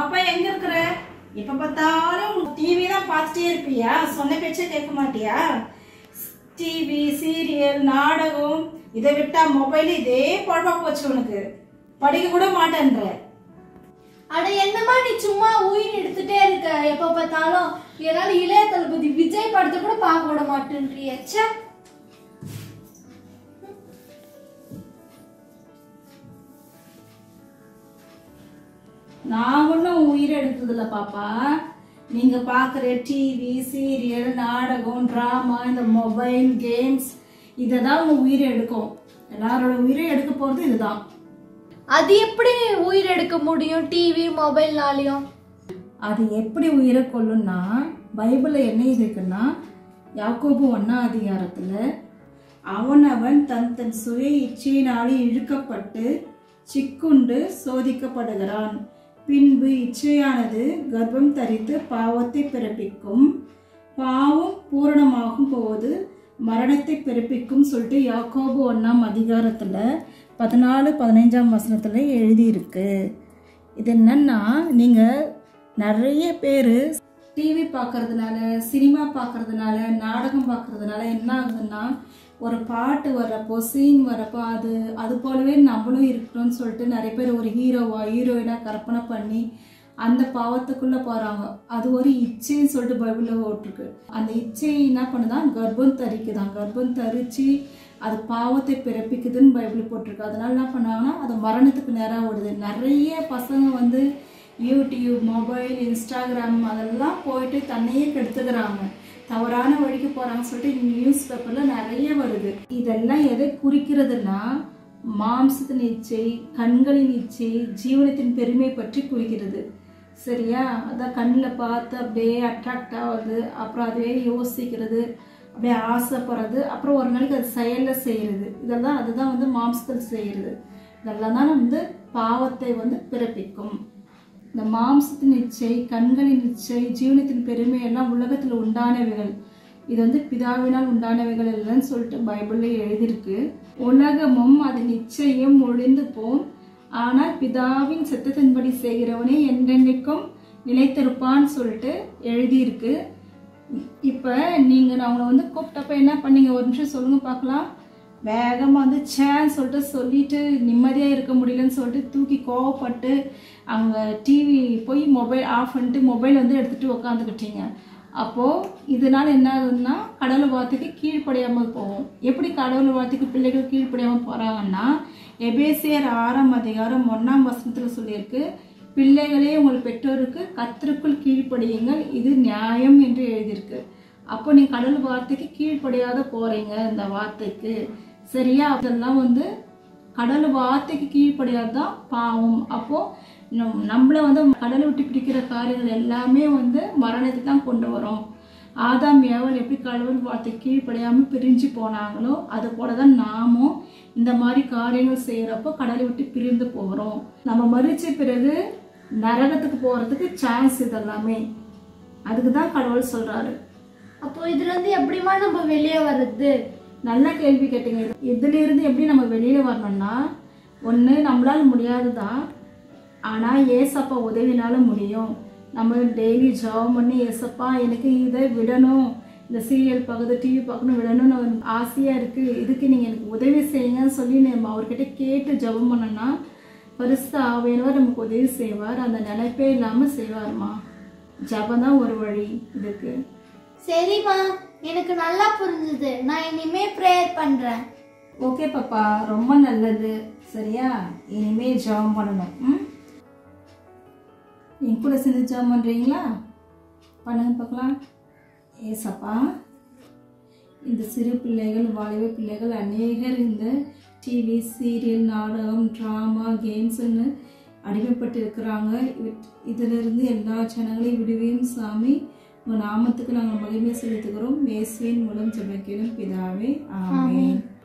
பாப்பா எங்க இருக்கிற? இப்ப பார்த்தாலும் டிவி தான் பார்த்துட்டே இருப்பியா? சொன்ன பேச்சே கேட்க மாட்டியா? டிவி, சீரியல், நாடகம் இதை விட்டா மொபைல் இதே பொழப்பா போச்சு உனக்கு. படிக்க கூட மாட்டேன்ற. அட என்னமா நீ சும்மா உயிர் எடுத்துட்டே இருக்க? எப்ப பார்த்தாலும் என்னால இளைய தளபதி விஜய் படத்தை கூட பார்க்க விட மாட்டேன்றியே. ச்சே. நான் ஒன்றும் உயிரை எடுக்கிறதில்ல பாப்பா. நீங்க பாக்குற டிவி, சீரியல், நாடகம், டிராமா, இந்த மொபைல் கேம்ஸ் இததான் உங்க உயிரை எடுக்கும். எல்லாரோட உயிரை எடுக்க போறது இதுதான். அது எப்படி உயிர் எடுக்க முடியும் டிவி மொபைல்னாலையும்? அது எப்படி உயிரை கொள்ளும்னா, பைபிள்ல என்ன இருக்குன்னா, யாக்கோபு 1ஆம் அதிகாரத்துல அவனவன் தன் தன் சுய இச்சையினாலே இழுக்கப்பட்டு சிக்குண்டு சோதிக்கப்படுகிறான். பின்பு இச்சையானது கர்ப்பம் தரித்து பாவத்தை பிறப்பிக்கும், பாவம் பூரணமாகும் போது மரணத்தை பிறப்பிக்கும் சொல்லிட்டு யாக்கோபு 1ஆம் அதிகாரத்துல 14-15ஆம் வசனத்துல எழுதியிருக்கு. இது என்னன்னா, நீங்க நிறைய பேர் டிவி பார்க்கறதுனால, சினிமா பார்க்கறதுனால, நாடகம் பார்க்கறதுனால என்ன ஆகுதுன்னா, ஒரு பாட்டு வர்றப்போ, சீன் வரப்போ அது போலவே நம்மளும் இருக்கணும்னு சொல்லிட்டு நிறைய பேர் ஒரு ஹீரோயினா கற்பனை பண்ணி அந்த பாவத்துக்குள்ள போறாங்க. அது ஒரு இச்சைன்னு சொல்லிட்டு பைபிள்ல ஓட்டிருக்கு. அந்த இச்சை என்ன பண்ணுதான், கர்ப்பம் தரிக்குதான். கர்ப்பம் தரிச்சு அது பாவத்தை பிறப்பிக்குதுன்னு பைபிள் போட்டிருக்கு. அதனால என்ன பண்ணாங்கன்னா, அது மரணத்துக்கு நேரம் ஓடுது. நிறைய பசங்க யூடியூப், மொபைல், இன்ஸ்டாகிராம் அதெல்லாம் போயிட்டு தன்னையே கெடுத்துக்கிறாங்க. தவறான வழிக்கு போறாங்கன்னு சொல்லிட்டு நியூஸ் பேப்பர்ல நிறைய வருது. இதெல்லாம் எதை குறிக்கிறதுனா, மாம்சத்தின் இச்சை, கண்களின் இச்சை, ஜீவனத்தின் பெருமை பற்றி குறிக்கிறது. சரியா? அதான் கண்ணில் பார்த்து அப்படியே அட்ராக்ட் ஆகுது, அப்புறம் அதுவே யோசிக்கிறது, அப்படியே ஆசைப்படுறது, அப்புறம் ஒரு நாளைக்கு அது செயல்ல செய்யறது. அதுதான் மாம்சத்தில் செய்யறது. இதெல்லாம் தான் பாவத்தை பிறப்பிக்கும். இந்த மாம்சத்தின் இச்சை, கண்களின் இச்சை, ஜீவனத்தின் பெருமை எல்லாம் உலகத்துல உண்டானவைகள். இது பிதாவினால் உண்டானவைகள் இல்லைன்னு சொல்லிட்டு பைபிள்ல எழுதியிருக்கு. உலகமும் அதன் நிச்சயம் ஒழிந்து போம், ஆனால் பிதாவின் சித்தத்தின்படி செய்கிறவனே என்றென்னைக்கும் நிலைத்திருப்பான்னு சொல்லிட்டு எழுதியிருக்கு. இப்ப நீங்க அவங்கள கூப்பிட்டப்ப என்ன பண்ணீங்க? ஒரு நிமிஷம் சொல்லுங்க பார்க்கலாம். வேகமா சேன்னு சொல்லிட்டு சொல்லிட்டு நிம்மதியா இருக்க முடியலன்னு சொல்லிட்டு தூக்கி கோவப்பட்டு அங்க டிவி போய் மொபைல் ஆஃப் பண்ணிட்டு மொபைல் எடுத்துட்டு உக்காந்துக்கிட்டீங்க. அப்போ இதனால என்ன ஆகுதுன்னா, கடவுள் வார்த்தைக்கு கீழ்ப்படியாம போவோம். எப்படி கடவுள் வார்த்தைக்கு பிள்ளைகள் கீழ்ப்படியாம போறாங்கன்னா, எபேசியர் 6ஆம் அதிகாரம் 1ஆம் வசனத்துல சொல்லியிருக்கு, பிள்ளைகளே உங்கள் பெற்றோருக்கு கர்த்தருக்குள் கீழ்ப்படியுங்கள், இது நியாயம் என்று எழுதியிருக்கு. அப்போ நீ கடவுள் வார்த்தைக்கு கீழ்ப்படியாத போறீங்க. இந்த வார்த்தைக்கு சரியா? அதெல்லாம் கடவுள் வார்த்தைக்கு கீழ்ப்படியாதான் பாவம். அப்போ நம்மள கடலை விட்டு பிடிக்கிற காரியங்கள் எல்லாமே மரணத்தை தான் கொண்டு வரும். ஆதாம் ஏவாள் எப்படி கடவுள் வார்த்தைக்கு கீழ்ப்படியாம பிரிஞ்சு போனாங்களோ, அது போலதான் நாமும் இந்த மாதிரி காரியங்கள் செய்யறப்போ கடலை விட்டு பிரிந்து போகிறோம். நம்ம மறிச்ச பிறகு நரகத்துக்கு போறதுக்கு சான்ஸ் இதெல்லாமே. அதுக்குதான் கடவுள் சொல்றாரு. அப்போ இதுல எப்படிமா நம்ம வெளியே வர்றது? நல்ல கேள்வி கேட்டீங்க. இதுல இருந்து எப்படி நம்ம வெளியில வரணும்னா, ஒண்ணு நம்மளால முடியாதுதான், ஆனா ஏசப்பா உதவினால முடியும். நம்ம டெய்லி ஜெபம் பண்ணி, ஏசப்பா எனக்கு இதை விடணும், இந்த சீரியல் பார்க்குறது, டிவி பார்க்கணும் விடணும்னு ஆசையா இருக்கு, இதுக்கு நீங்க எனக்கு உதவி செய்யுங்கன்னு சொல்லி நம்ம அவர்கிட்ட கேட்டு ஜெபம் பண்ணோம்னா, பரிசுத்த ஆவியானவர் நமக்கு உதவி செய்வார். அந்த நினைப்பே இல்லாம செய்வார்மா. ஜெபம் தான் ஒரு வழி இதுக்கு. சரிம்மா, எனக்கு நல்லா புரிஞ்சுது. நான் இனிமே ப்ரேயர் பண்றேன். ஓகே பாப்பா, ரொம்ப நல்லது. சரியா? இனிமே ஜெபம் பண்ணணும். என் கூட சேர்ந்து ஜெபம் பண்றீங்களா? பண்ணுங்க பார்க்கலாம். ஏசப்பா, இந்த சிறு பிள்ளைகள், வாலிப பிள்ளைகள் அநேகர் இந்த டிவி, சீரியல், நாடகம், ட்ராமா, கேம்ஸ்ன்னு அடிமைப்பட்டு இருக்கிறாங்க. இதிலிருந்து எல்லா ஜனங்களையும் விடுவேன் சாமி. உங்கள் நாமத்துக்கு நாங்கள் மகிமை செலுத்துகிறோம். இயேசுவின் மூலம் ஜெபிக்கிறோம் பிதாவே, ஆமென்.